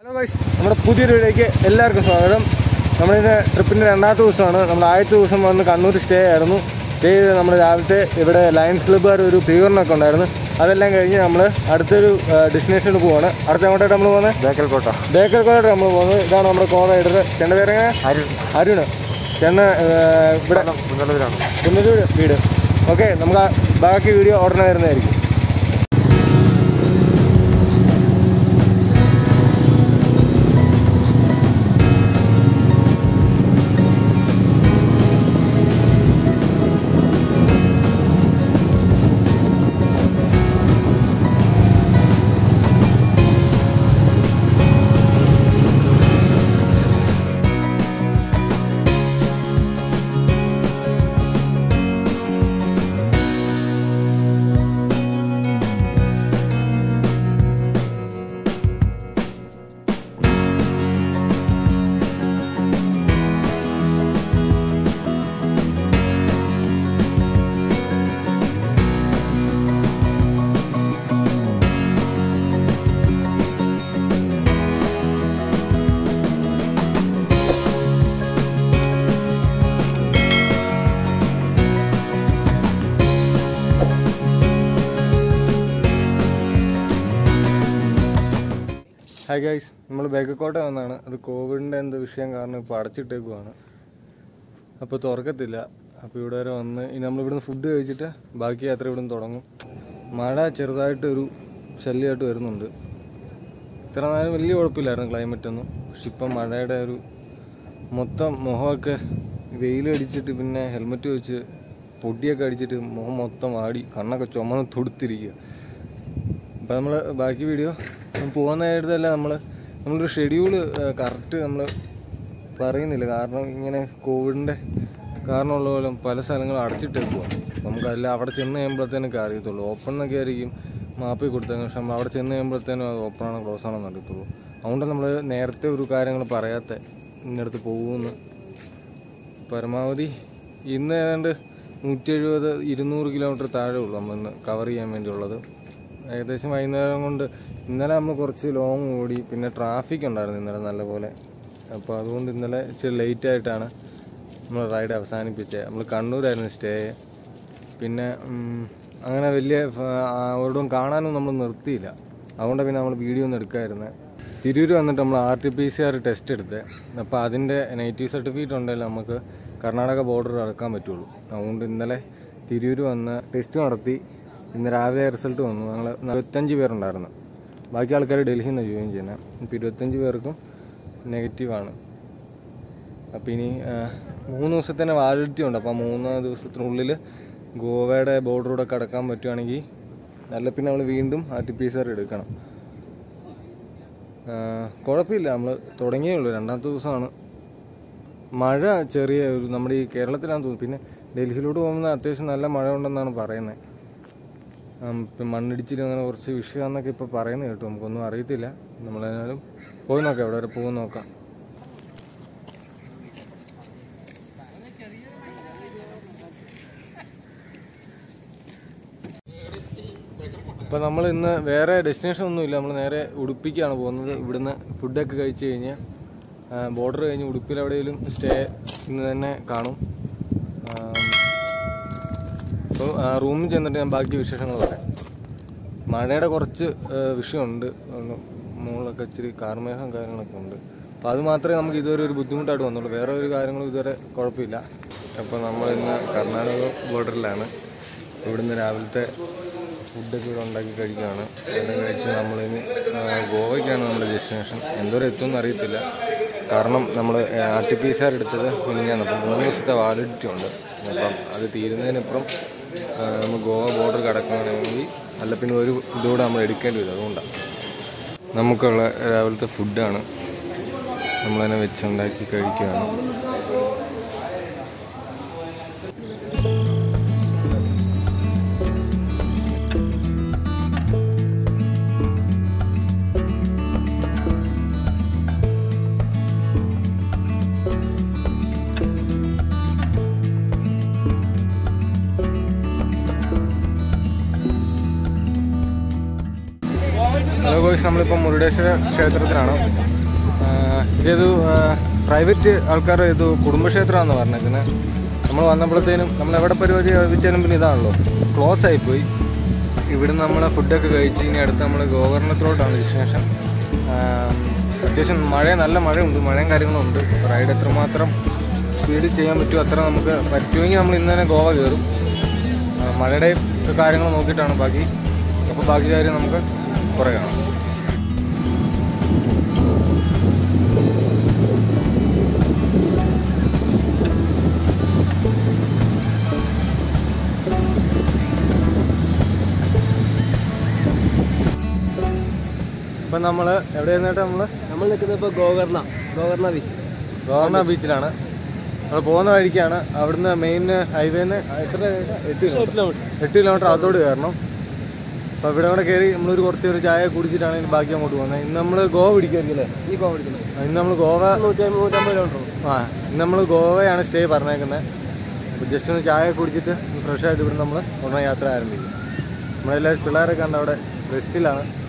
Hello guys, നമ്മുടെ പുതിയൊരു വീഡിയോയ്ക്ക് എല്ലാവർക്കും സ്വാഗതം. നമ്മളിന്ന് ട്രിപ്പിൻ്റെ രണ്ടാമത്തെ ദിവസമാണ്. നമ്മൾ ആദ്യത്തെ ദിവസം വന്ന് കണ്ണൂർ സ്റ്റേ ആയിരുന്നു. സ്റ്റേ ചെയ്ത് നമ്മൾ രാവിലത്തെ ഇവിടെ ലയൺസ് ക്ലബ്ബുകാർ ഒരു സ്വീകരണമൊക്കെ ഉണ്ടായിരുന്നു. അതെല്ലാം കഴിഞ്ഞ് നമ്മൾ അടുത്തൊരു ഡെസ്റ്റിനേഷനിൽ പോവാണ്. അടുത്ത അങ്ങോട്ടായിട്ട് നമ്മൾ പോകുന്നത് ബേക്കൽക്കോട്ട നമ്മൾ പോകുന്നത്. ഇതാണ് നമ്മുടെ കോ റൈഡർ. ചേട്ടൻ്റെ പേരെങ്ങനെ? അരുണ്. ചേട്ടന് ഇവിടെ പുനലൂർ വീട്. ഓക്കെ, നമുക്ക് ബാക്കി വീഡിയോ ഉടനെ വരുന്നതായിരിക്കും. ഹായ് ഗൈസ്, നമ്മൾ ബേക്കൽക്കോട്ട വന്നതാണ്. അത് കോവിഡിൻ്റെ എന്തോ വിഷയം കാരണം ഇപ്പോൾ അടച്ചിട്ടേക്കുവാണ്. അപ്പോൾ തുറക്കത്തില്ല. അപ്പോൾ ഇവിടെ വരെ വന്ന് ഇനി നമ്മളിവിടുന്ന് ഫുഡ് കഴിച്ചിട്ട് ബാക്കി യാത്ര ഇവിടുന്ന് തുടങ്ങും. മഴ ചെറുതായിട്ടൊരു ശല്യമായിട്ട് വരുന്നുണ്ട്. ഇത്ര നേരം വലിയ കുഴപ്പമില്ലായിരുന്നു ക്ലൈമറ്റൊന്നും. പക്ഷെ ഇപ്പം മഴയുടെ ഒരു മൊത്തം മുഖമൊക്കെ വെയിലടിച്ചിട്ട് പിന്നെ ഹെൽമെറ്റ് വെച്ച് പൊടിയൊക്കെ അടിച്ചിട്ട് മുഖം മൊത്തം ആടി കണ്ണൊക്കെ ചുമന്ന് തുടുത്തിരിക്കുക. അപ്പോൾ നമ്മൾ ബാക്കി വീഡിയോ പോകുന്ന നേരത്തല്ല നമ്മളൊരു ഷെഡ്യൂള് കറക്റ്റ് നമ്മൾ പറയുന്നില്ല. കാരണം ഇങ്ങനെ കോവിഡിൻ്റെ കാരണമുള്ള പോലെ പല സ്ഥലങ്ങളും അടച്ചിട്ടേക്കുവാണ്. നമുക്കല്ല അവിടെ ചെന്ന് കഴിയുമ്പോഴത്തേനൊക്കെ അറിയത്തുള്ളൂ. ഓപ്പൺ എന്നൊക്കെ ആയിരിക്കും മാപ്പിൽ കൊടുത്തതിന്. പക്ഷെ നമ്മൾ അവിടെ ചെന്ന് കഴിയുമ്പോഴത്തേനും അത് ഓപ്പണാണോ ക്ലോസ് ആണോ എന്ന് അറിയത്തുള്ളൂ. അതുകൊണ്ട് നമ്മൾ നേരത്തെ ഒരു കാര്യങ്ങൾ പറയാത്ത ഇന്നടുത്ത് പോകുമെന്ന്. പരമാവധി ഇന്ന് ഏതാണ്ട് 170-200 കിലോമീറ്റർ താഴെ ഉള്ളൂ നമ്മളിന്ന് കവർ ചെയ്യാൻ വേണ്ടിയുള്ളത്. ഏകദേശം വൈകുന്നേരം കൊണ്ട് ഇന്നലെ നമ്മൾ കുറച്ച് ലോങ് ഓടി. പിന്നെ ട്രാഫിക് ഉണ്ടായിരുന്നു ഇന്നലെ നല്ലപോലെ. അപ്പോൾ അതുകൊണ്ട് ഇന്നലെ ഇച്ചിരി ലേറ്റായിട്ടാണ് നമ്മൾ റൈഡ് അവസാനിപ്പിച്ചത്. നമ്മൾ കണ്ണൂരായിരുന്നു സ്റ്റേ. പിന്നെ അങ്ങനെ വലിയ ഒരിടവും കാണാനും നമ്മൾ നിർത്തിയില്ല. അതുകൊണ്ട് പിന്നെ നമ്മൾ വീഡിയോ ഒന്നും എടുക്കാമായിരുന്നത്. തിരൂർ വന്നിട്ട് നമ്മൾ RT-PCR ടെസ്റ്റ് എടുത്തത്. അപ്പോൾ അതിൻ്റെ നെഗറ്റീവ് സർട്ടിഫിക്കറ്റ് ഉണ്ടെങ്കിൽ നമുക്ക് കർണാടക ബോർഡർ അടക്കാൻ പറ്റുള്ളൂ. അതുകൊണ്ട് ഇന്നലെ തിരൂർ വന്ന് ടെസ്റ്റ് നടത്തി. ഇന്ന് രാവിലെ റിസൾട്ട് വന്നു. ഞങ്ങൾ 25 പേരുണ്ടായിരുന്നു. ബാക്കി ആൾക്കാർ ഡൽഹിയിൽ നിന്ന് ജോയിൻ ചെയ്യുന്നത്. ഇപ്പോൾ 25 പേർക്കും നെഗറ്റീവാണ്. അപ്പോൾ ഇനി 3 ദിവസത്തേന് വാലിഡിറ്റി ഉണ്ട്. അപ്പോൾ 3 ദിവസത്തിനുള്ളിൽ ഗോവയുടെ ബോർഡറൂടെ കടക്കാൻ പറ്റുകയാണെങ്കിൽ നല്ല. പിന്നെ നമ്മൾ വീണ്ടും RT-PCR എടുക്കണം. കുഴപ്പമില്ല, നമ്മൾ തുടങ്ങിയേ ഉള്ളൂ. രണ്ടാമത്തെ ദിവസമാണ്. മഴ ചെറിയ ഒരു നമ്മുടെ ഈ കേരളത്തിലാണെന്ന് തോന്നുന്നു. പിന്നെ ഡൽഹിയിലോട്ട് പോകുമ്പോൾ അത്യാവശ്യം നല്ല മഴ ഉണ്ടെന്നാണ് പറയുന്നത്. മണ്ണിടിച്ചിലും അങ്ങനെ കുറച്ച് വിഷയമാണെന്നൊക്കെ ഇപ്പോൾ പറയുന്നത് കേട്ടു. നമുക്കൊന്നും അറിയത്തില്ല. നമ്മളേതായാലും പോയി നോക്കാം, എവിടെ വരെ പോകും നോക്കാം. ഇപ്പോൾ നമ്മൾ ഇന്ന് വേറെ ഡെസ്റ്റിനേഷൻ ഒന്നുമില്ല. നമ്മൾ നേരെ ഉടുപ്പിക്കാണ് പോകുന്നത്. ഇവിടുന്ന് ഫുഡൊക്കെ കഴിച്ച് കഴിഞ്ഞ് ബോർഡർ കഴിഞ്ഞ് ഉടുപ്പിൽ എവിടെയെങ്കിലും സ്റ്റേ ഇന്ന് തന്നെ കാണും. അപ്പോൾ റൂമിൽ ചെന്നിട്ട് ഞാൻ ബാക്കി വിശേഷങ്ങൾ പറയാം. മഴയുടെ കുറച്ച് വിഷയമുണ്ട്. മുകളിലൊക്കെ ഇച്ചിരി കാർമേഘം കാര്യങ്ങളൊക്കെ ഉണ്ട്. അപ്പോൾ അത് മാത്രമേ നമുക്ക് ഇതുവരെ ഒരു ബുദ്ധിമുട്ടായിട്ട് വന്നുള്ളൂ. വേറെ ഒരു കാര്യങ്ങളും ഇതുവരെ കുഴപ്പമില്ല. അപ്പോൾ നമ്മളിന്ന് കർണാടക ബോർഡറിലാണ്. ഇവിടുന്ന് രാവിലത്തെ ഫുഡൊക്കെ ഇവിടെ ഉണ്ടാക്കി കഴിക്കുകയാണ്. ഇവിടെ കഴിച്ച് നമ്മളിനി ഗോവയ്ക്കാണ് നമ്മുടെ ഡെസ്റ്റിനേഷൻ. എന്തോരം എത്തുമെന്ന് അറിയത്തില്ല. കാരണം നമ്മൾ RT-PCR എടുത്തത് മിനിഞ്ഞാന്ന്. അപ്പം 3 ദിവസത്തെ വാലിഡിറ്റി ഉണ്ട്. അപ്പം അത് തീരുന്നതിനപ്പുറം നമ്മൾ ഗോവ ബോർഡർ കടക്കുകയാണെങ്കിൽ അല്ല പിന്നെ ഒരു ഇതുകൂടെ നമ്മൾ എടുക്കേണ്ടി വരും. അതുകൊണ്ടാണ് നമുക്കുള്ള രാവിലത്തെ ഫുഡാണ്. നമ്മളതിനെ വെച്ചുണ്ടാക്കി കഴിക്കുകയാണ്. ഹലോ ഗോയ്സ്, നമ്മളിപ്പോൾ മുരുടേശ്വര ക്ഷേത്രത്തിലാണ്. ഇതേത് പ്രൈവറ്റ് ആൾക്കാർ ഇത് കുടുംബക്ഷേത്രമാണെന്ന് പറഞ്ഞേക്കുന്നത്. നമ്മൾ വന്നപ്പോഴത്തേനും നമ്മൾ എവിടെ പരിപാടി വെച്ചാലും പിന്നെ ഇതാണല്ലോ ക്ലോസ് ആയിപ്പോയി. ഇവിടുന്ന് നമ്മൾ ഫുഡൊക്കെ കഴിച്ച് ഇനി അടുത്ത് നമ്മൾ ഗോകർണത്തിലോട്ടാണ് ഡിസ്റ്റിനേഷൻ. അത്യാവശ്യം നല്ല മഴയുണ്ട്, മഴയും കാര്യങ്ങളും ഉണ്ട്. റൈഡ് എത്രമാത്രം സ്പീഡിൽ ചെയ്യാൻ പറ്റുമോ അത്ര നമുക്ക് പറ്റുമെങ്കിൽ നമ്മൾ ഇന്ന് തന്നെ ഗോവ കയറും. മഴയുടെയും കാര്യങ്ങൾ നോക്കിയിട്ടാണ് ബാക്കി. അപ്പോൾ ബാക്കി കാര്യം നമുക്ക് കുറേ കാണാം. ഇപ്പം നമ്മൾ എവിടെയായിരുന്നു ചേട്ടാ? നമ്മൾ നിൽക്കുന്നത് ഇപ്പോൾ ഗോകർണ ബീച്ചിലാണ്. നമ്മൾ പോകുന്ന വഴിക്കാണ്. അവിടുന്ന് മെയിൻ ഹൈവേന്ന് എത്ര 8 കിലോമീറ്റർ അതോട് കയറണം. അപ്പോൾ ഇവിടെ കൂടെ കയറി നമ്മളൊരു കുറച്ചൊരു ചായ കുടിച്ചിട്ടാണ് ഇനി ബാക്കി അങ്ങോട്ട് പോകുന്നത്. ഇന്ന് നമ്മൾ ഗോവ പിടിക്കുമായിരിക്കും അല്ലേ? ഇന്ന് നമ്മൾ ഗോവ 150 കിലോമീറ്റർ. ഇന്ന് നമ്മൾ ഗോവയാണ് സ്റ്റേ പറഞ്ഞേക്കുന്നത്. അപ്പോൾ ജസ്റ്റ് ഒന്ന് ചായ കുടിച്ചിട്ട് ഫ്രഷ് ആയിട്ട് ഇവിടെ നമ്മൾ ഉടനെ യാത്ര ആരംഭിക്കും. നമ്മളെല്ലാവരും പിള്ളേരൊക്കെ ഉണ്ട് അവിടെ റെസ്റ്റിലാണ്.